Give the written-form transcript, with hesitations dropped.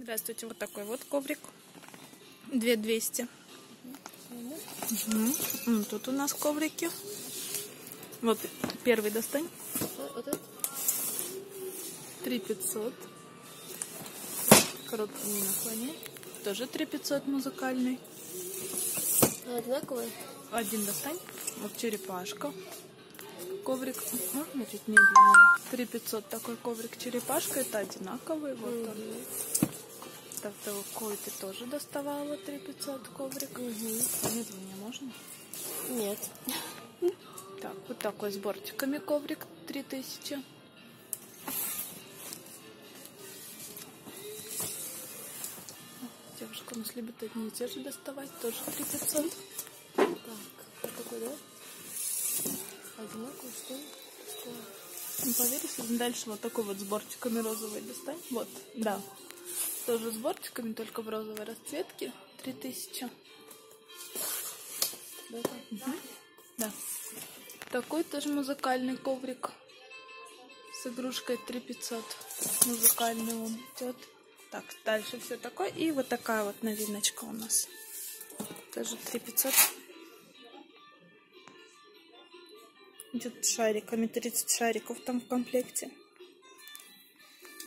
Здравствуйте, вот такой вот коврик. 2200. Тут у нас коврики. Вот первый достань. 3500. Коробку не наклони. Тоже 3500 музыкальный. Одинаковые? Один достань. Вот черепашка. Коврик. Можно чуть медленнее. 3500 такой коврик черепашка. Это одинаковый. Вот он. Так, такой ты тоже доставала 3500 коврик. Медленнее можно? Нет. Так, вот такой с бортиками коврик 3000. Девушка у нас любит одни и те же доставать, тоже 3500. Так, вот такой, да? Одинаковый, что ли? Не поверишь, дальше вот такой вот с бортиками розовый достань. Вот, да. Тоже с бортиками, только в розовой расцветке. 3000. Да. Такой тоже музыкальный коврик. С игрушкой 3500. Музыкальный он идет. Так, дальше все такое. И вот такая вот новиночка у нас. Тоже 3500. Идет шариками. 30 шариков там в комплекте.